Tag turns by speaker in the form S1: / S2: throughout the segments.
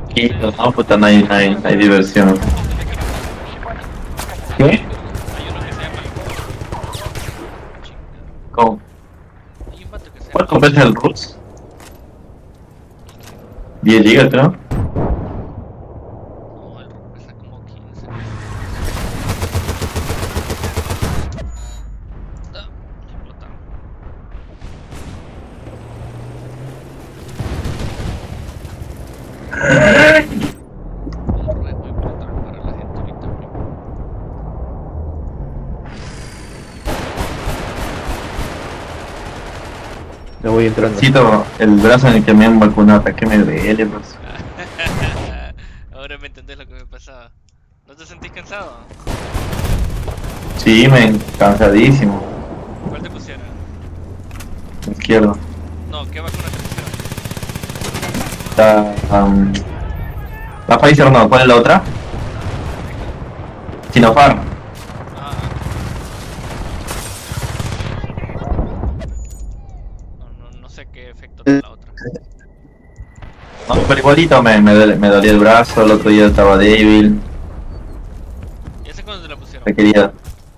S1: Tranquilo, no, puta, no hay diversión. ¿Qué?
S2: Hay uno que se llama
S1: ¿Cómo?
S2: hay un vato que se llama
S1: ¿Cuál compraste el Roots? 10 gigas, creo.
S2: no, el rock pesa como 15. Explotado. El rock es muy brutal para la gente ahorita, primo.
S3: Me voy entrando.
S1: Necesito el brazo en el que me han vacunado, ¿para qué me duele, pues?
S2: Ahora me entendés lo que me pasaba. ¿No te sentís cansado?
S1: Sí, me cansadísimo.
S2: ¿Cuál te pusieron?
S1: Izquierdo.
S2: No, ¿qué vacuna te pusieron?
S1: La Pfizer no, ¿cuál es la otra? Sinopharm.
S2: Ah. No sé qué efecto tiene la otra.
S1: No, pero igualito me dolía el brazo, el otro día estaba débil,
S2: ¿Y hace cuándo te la pusieron?
S1: me quería...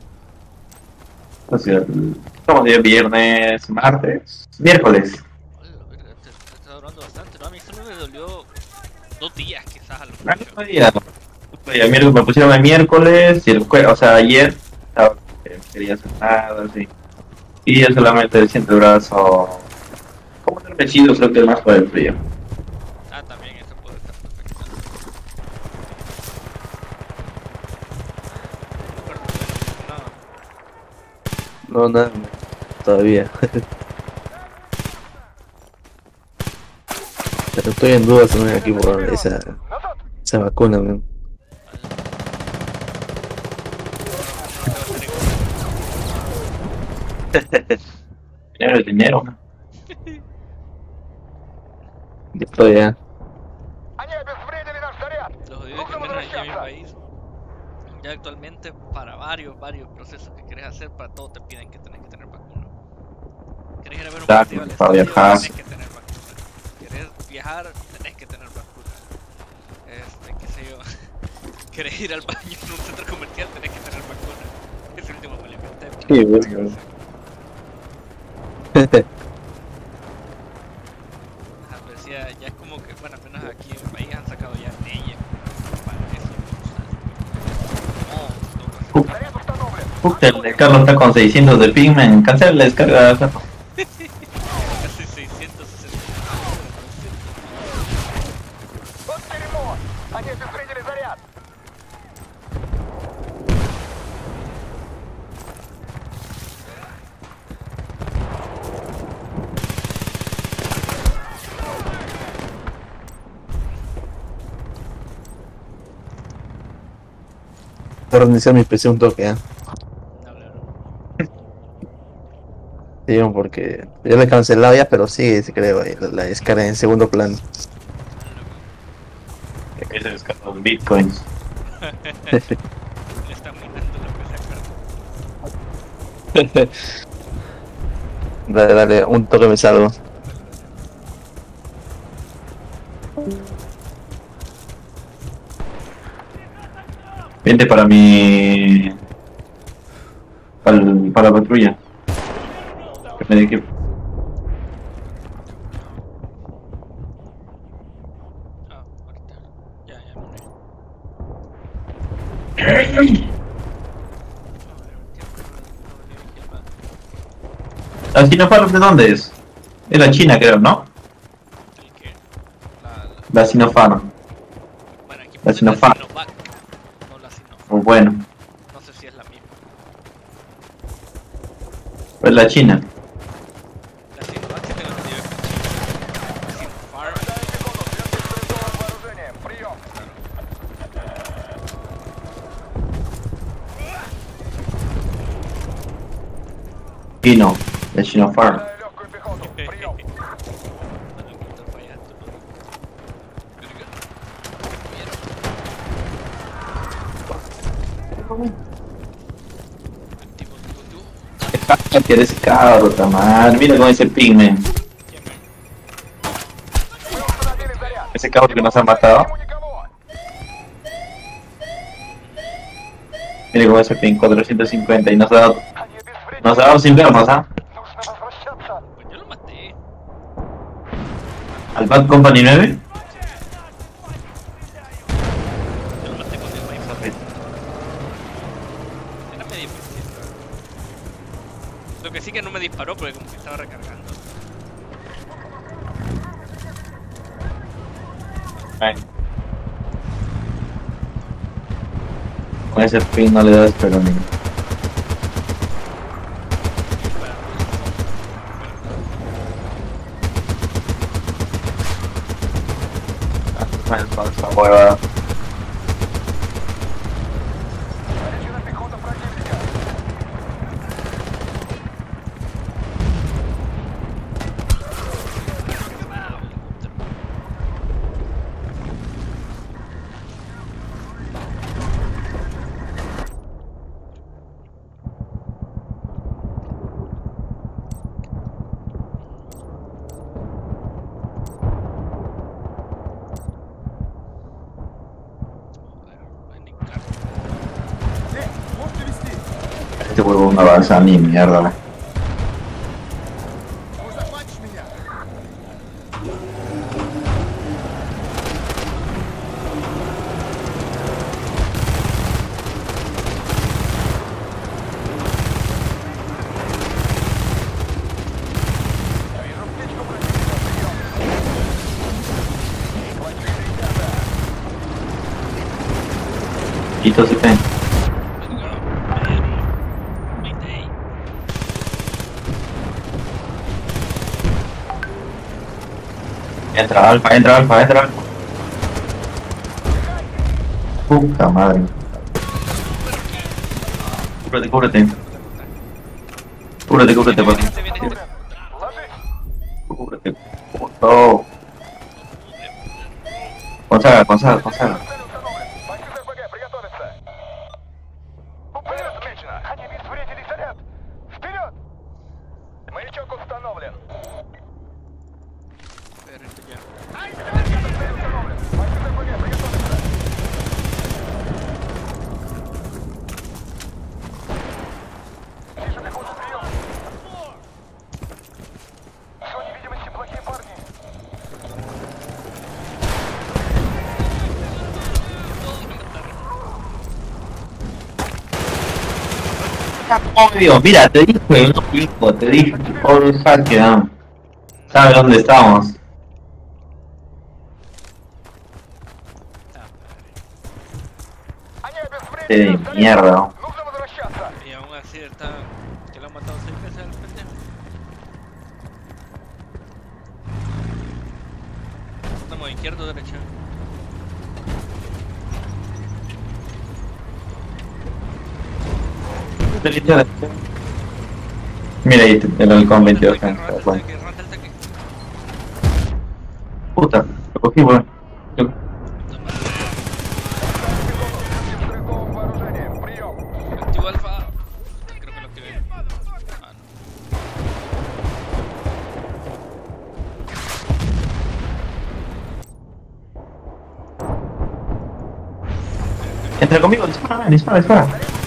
S1: O sea, estamos de viernes, martes, miércoles.
S2: Hola, verga, te está durando bastante, ¿no? A mí solo me dolió 2 días quizás a lo
S1: Ah,
S2: mucho.
S1: otro día, miércoles, me pusieron el miércoles y o sea, ayer estaba, quería hacer nada, así. Y yo solamente siento el brazo como el pechido, creo que es más por el frío.
S2: Ah, también eso puede estar perfecto. No me acuerdo de
S3: No, nada, todavía. Pero estoy en duda también aquí por esa vacuna, man.
S1: Dinero es dinero.
S3: Ya estoy ya.
S2: Lo jodido es que menos aquí en mi país, ya actualmente para varios procesos que quieres hacer, para todo te piden que tenés que tener vacuna. ¿Querés ir a ver un
S1: Exacto,
S2: partido al
S1: para
S2: estadio?
S1: viajar.
S2: Tenés que tener vacuna. ¿Querés viajar? Tenés que tener vacuna. Qué sé yo. ¿Querés ir al baño en un centro comercial? Tenés que tener vacuna. Ese último me lo inventé.
S1: Sí, bueno.
S2: Ajá, pero decía, ya es como que, bueno, al menos aquí en mi país han sacado ya leyes para eso. No, tengo que hacer
S1: Puta, el de Carlos está con 600 de pigment, cancela la descarga.
S2: casi 660.
S3: Voy a reiniciar mi PC un toque, ¿eh? Digo, porque ya le he cancelado ya, pero sí creo, la descarga en segundo plano.
S1: Que se descarga los bitcoins.
S2: Le está minando la PC.
S3: Dale, un toque me salgo.
S1: Vente para mi... para la patrulla. Que me deje...
S2: Ah, ahorita. Ya me uní.
S1: ¿La Sinopharm de dónde es? Es la China, creo, ¿no?
S2: ¿El qué?
S1: La Sinopharm.
S2: Bueno, aquí
S1: La
S2: pone la
S1: Sinopharm.
S2: Sinovac, no la Sinopharm.
S1: Muy bueno.
S2: No sé si es la misma.
S1: Es la China.
S2: La Sinovac sí tengo entendido que es china. Sinopharm.
S1: Y no, la Sinopharm.
S2: No le quito para allá, tú no. Verga. Tipo,
S1: Que eres cabro, tamal. Mira con ese pigment.
S2: ¿quién me?
S1: ese cabrón que nos ha matado. Mire con ese pin 450 y nos ha dado sin vernos, ¿ah?
S2: Pues yo lo maté.
S1: Al Bad Company 9.
S2: Yo lo maté con el rifle. Era medio difícil. Lo que sí que no me disparó porque como que estaba recargando.
S1: Bueno. Con ese pin no le das pero ni. Esta huevada. Este huevo no avanza ni mierda. Quito si pen. Entra alfa, entra alfa, entra alfa. Puta madre. Cúbrete, cúbrete. Cúbrete, cúbrete, papi. Cúbrete. Oh. Consaga, consaga, consaga. Obvio, mira, te dije, no, hijo, te dije, por jaque, no. ¿Sabes dónde estamos? De mierda.
S2: Y aún así está... que lo han matado 6 veces al pendejo. Estamos izquierda o derecha.
S1: Mira ahí el halcón 22. Puta, lo cogí, weón.
S2: Activo alfa. Creo que lo activé. Ah, no.
S1: Entra conmigo, dispara, dispara, dispara.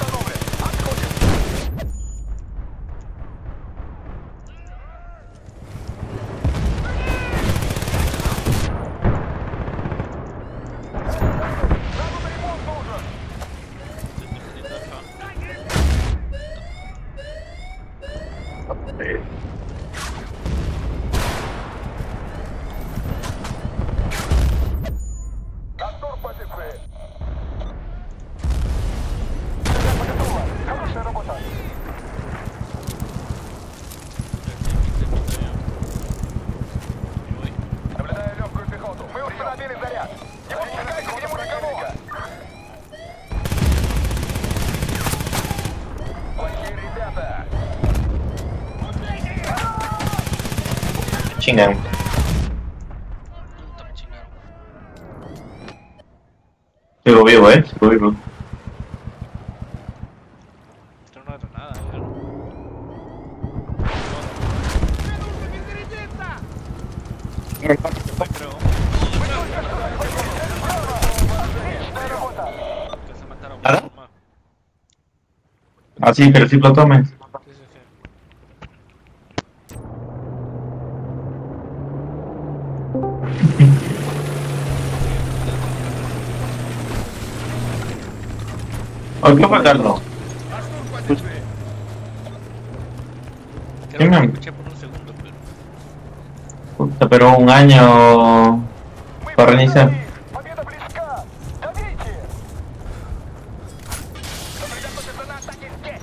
S1: Chingan.
S2: Puta, me chingaron.
S1: Sigo vivo, sigo vivo.
S2: Esto no era nada, ¿verdad? Creo.
S1: Ah, sí, pero sí lo tomes.
S2: Sí, sí, sí.
S1: ¿O qué fue, Carlos?
S2: Creo
S1: Sí,
S2: que te
S1: me
S2: escuché por un segundo, pero...
S1: gusta, pero un año para reiniciar.
S4: Победа близка! Давите! Сосредоточиться на атаке здесь!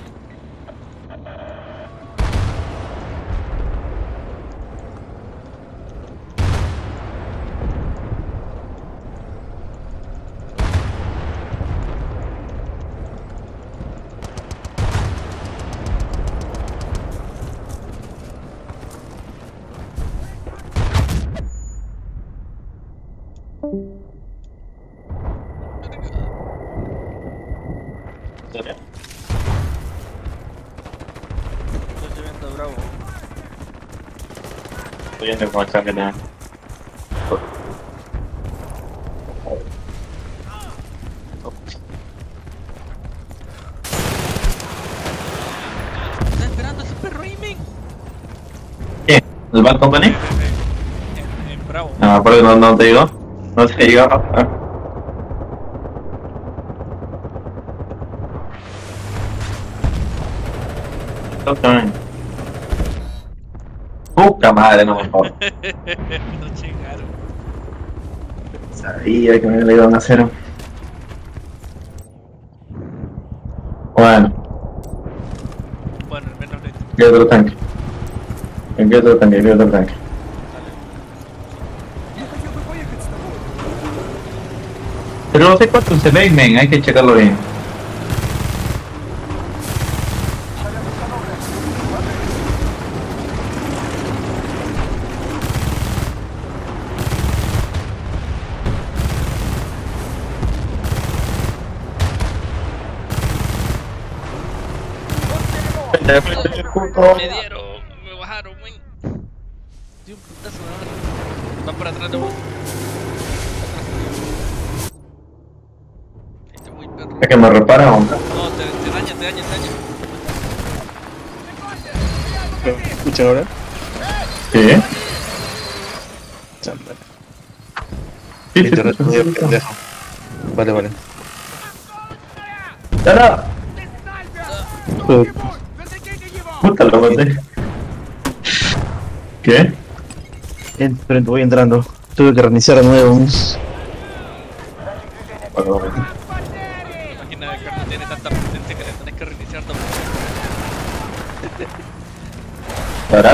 S2: Estoy viendo a Bravo.
S1: Estoy viendo cómo está que te...
S2: ¿Estás esperando ese perro ahí, men?
S1: ¿Qué? ¿El Bad Company?
S2: En Bravo.
S1: No, pero no te digo. No te digo. Ah. Totalmente. Puta madre, no me jodas.
S2: No llegaron.
S1: Sabía que me lo iban a hacer. Bueno,
S2: Bueno, al menos le...
S1: ¿qué otro tanque? ¿En qué otro tanque? ¿Qué otro tanque? Pero los C4 se ven, men, hay que checarlo bien.
S2: Me dieron, me bajaron, men. Di un putazo de ahora. Van para atrás de vos. Este muy perro.
S1: ¿Es que me repararon?
S2: No, te daña, te daña, te daña.
S3: ¿Me escuchan ahora?
S1: ¿Qué?
S3: Chándale.
S1: Sí,
S3: Internet medio pendejo. Vale, vale.
S1: ¡Tara! Puta, lo maté. ¿Qué?
S3: Voy entrando. Tuve que reiniciar de nuevo.
S2: La máquina de carne tiene tanta potencia que le tenés que reiniciar todo.
S1: ¿Tara?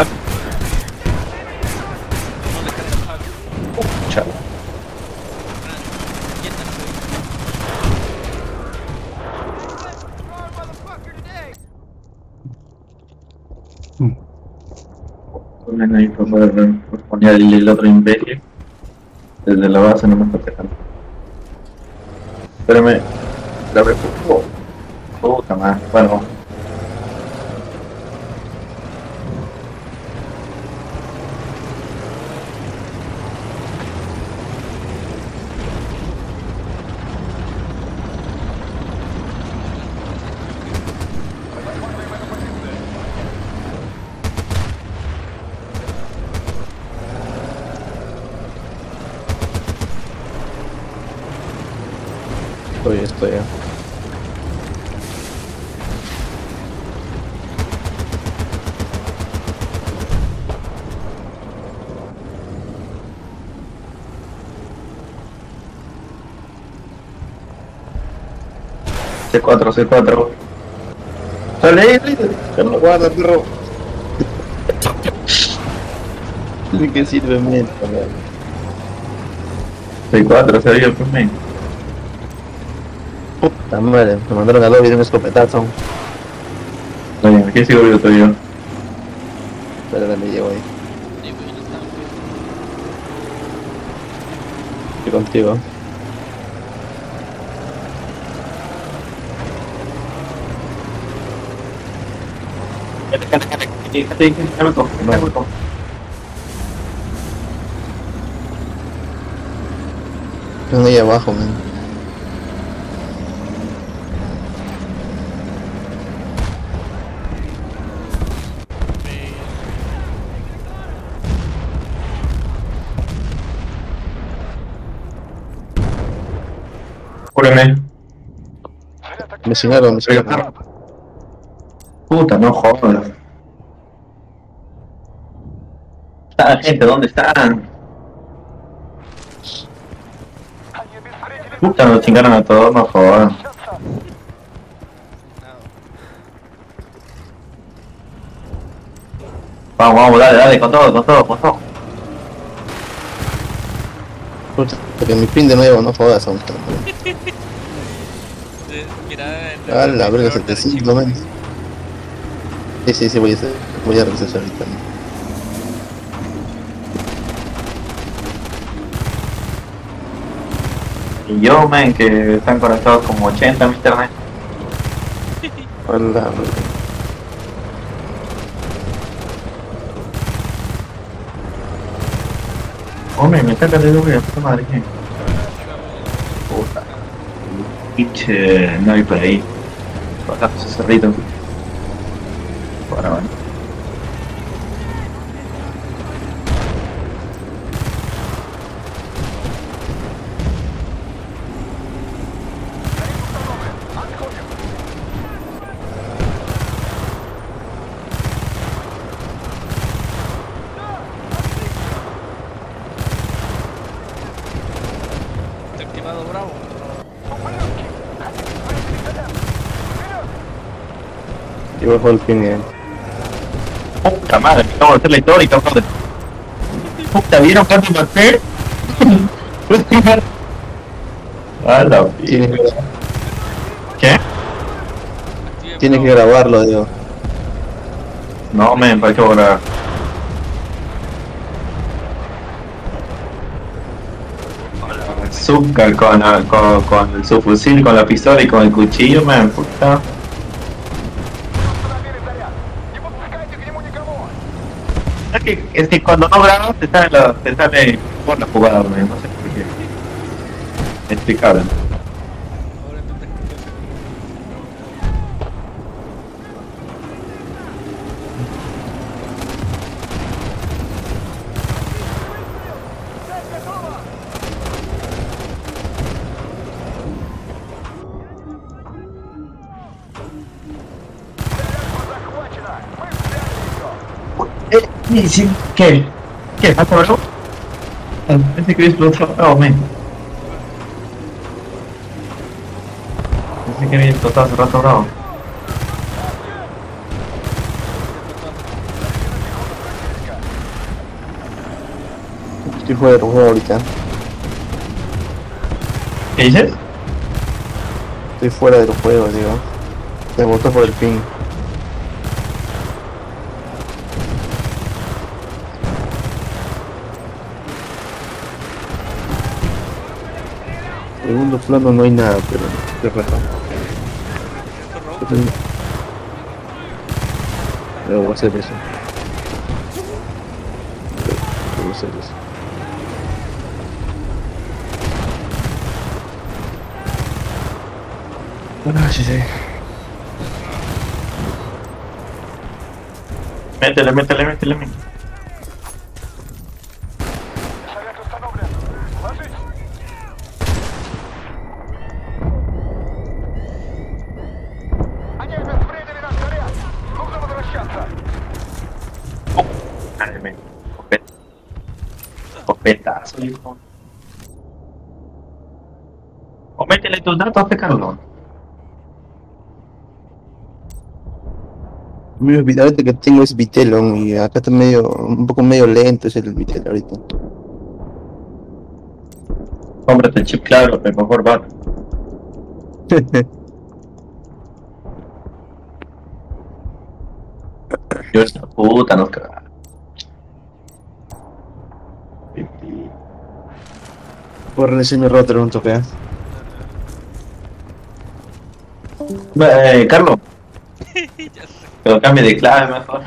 S2: No le querés bajar.
S1: Chao. Ponen ahí para poder poner el otro imbécil. Desde la base no me está pegando. Espérame. La repuso. Puta madre. Bueno.
S3: Estoy.
S1: C4. Sale ahí, que no guarda, perro.
S3: ¿De qué sirve miento?
S1: C4, se vio pues men.
S3: Puta madre, me mandaron al lobby de un escopetazo.
S1: Oye, aquí sigo vivo todavía.
S3: Pero me llevo ahí. Estoy contigo. Están ahí abajo, man.
S1: Tóquenme.
S3: Me señalaron, me señalaron.
S1: Puta, no jodas. Ah, gente, ¿dónde están? Puta, nos chingaron a todos, no jodas.
S2: Nada.
S1: Vamos, vamos, dale, dale, con todo, con todo, con todo.
S3: Puta, porque mi pin de nuevo, no jodas aún.
S2: Mira en
S3: Ah, la verga,
S2: el
S3: 700 no menos. Sí, voy a regresar ahorita.
S1: Y yo, man, que están conectados como 80 en mi internet.
S3: Hola,
S1: Hombre, me saca de lluvia, puta madre. Puta. Pinche, no hay por ahí. Bajamos ese cerrito. Ahora van.
S2: activado Bravo.
S3: y bajo el pin bien.
S1: Puta madre, me acabo de hacer la histórica, joder. Puta, ¿vieron cuánto maté? A la
S3: Tienes que,
S1: ¿Qué?
S3: tienes que grabarlo, digo.
S1: No, men, ¿para qué volar? Azúcar con el subfusil, con la pistola y con el cuchillo, man, puta. Es que cuando no grabas te sale por la jugada, man, no sé por qué. Explicable.
S2: Ahora tú te
S1: Sí, ¿qué? ¿Qué? ¿Pasa algo? Pensé que había explotado, men. Pensé que había explotado hace rato, bravo.
S3: Estoy fuera del juego ahorita.
S1: ¿Qué dices?
S3: Estoy fuera del juego, digo. Me botó por el pin. Segundo plano no hay nada, pero qué raro. Pero voy a hacer eso. Voy a hacer eso. Ah, sí.
S1: Métele.
S4: Заряд установлен. Ложись. Они обезвредили наш заряд. Нужно возвращаться.
S1: Dale, men. Escopetazo, hijo. O métele tus datos a Carlos.
S3: Mi ahorita que tengo es Vitelon y acá está un poco medio lento es el Vitel ahorita.
S1: Cómprate el chip claro, pero mejor va. Yo esta puta nos cagaron.
S3: Por recién mi router un toque.
S1: Carlos,
S2: ya sé.
S1: pero cambie de clave mejor.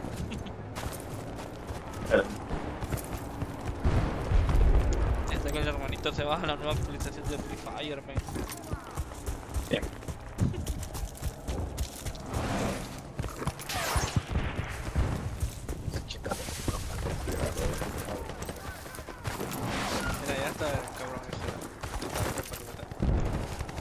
S2: Hasta que el hermanito se baja la nueva actualización de Free Fire, man.
S1: Bien.
S2: Mira, ya está el cabrón ese.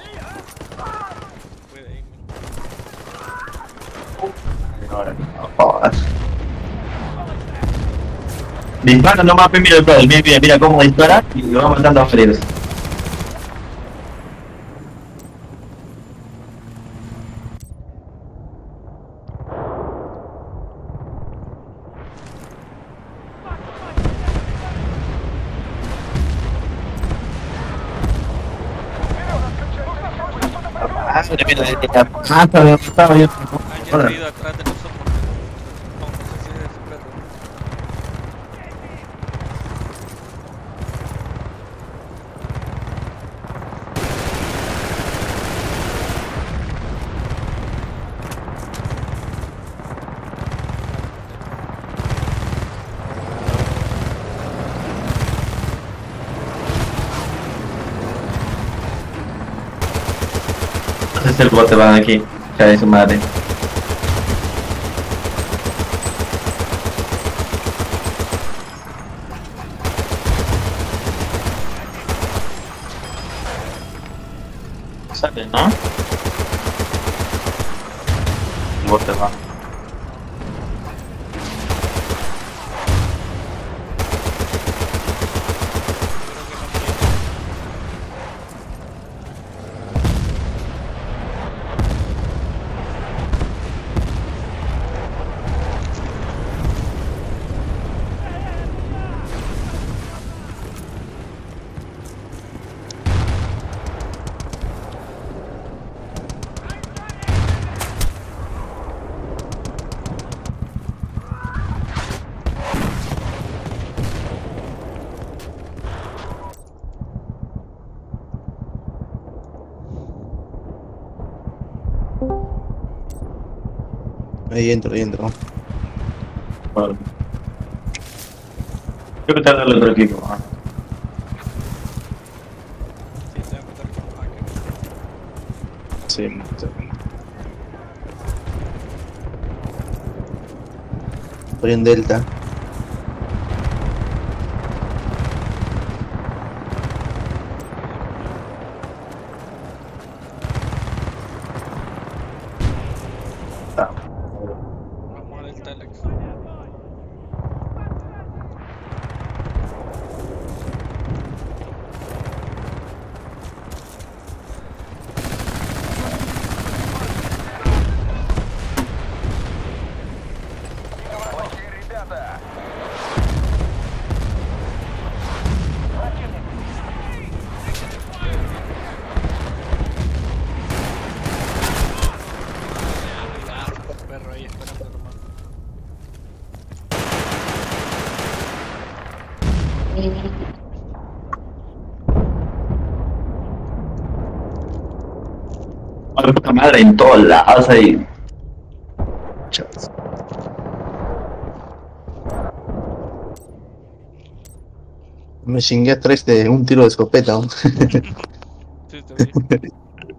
S1: Dispara nomás, mira el brother, mira cómo dispara y lo va matando a feridos.
S2: Hay ruido atrás de nosotros. No, no sé si es ese perro.
S1: Ese es el bote, van aquí. Ya de su madre. Sale, ¿no? El bote va.
S3: Ahí entro, ahí entro.
S1: Vale. Creo que tarda el otro equipo. Ah.
S2: Sí, te voy a meter con hacker.
S3: Sí, estoy en Delta.
S2: Vamos a del Telex.
S4: Плохие ребята.
S2: El perro ahí esperando nomás.
S1: Ay, puta madre, en todos lados ahí. Chas.
S3: Me chingué a 3 de un tiro de escopeta. ¿No?
S2: Sí, está bien.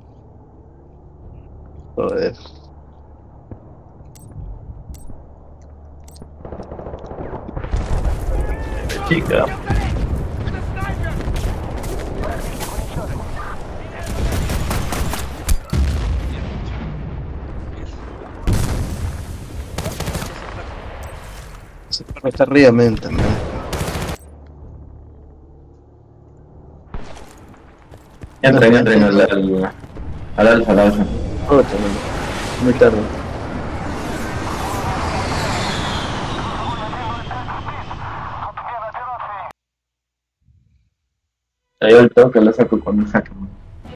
S3: Joder.
S1: Chica.
S3: Está arriba, men, también.
S1: Entren al alfa, al alfa.
S3: Otra, men. Muy tarde.
S1: Yo el toque lo saco con el saco.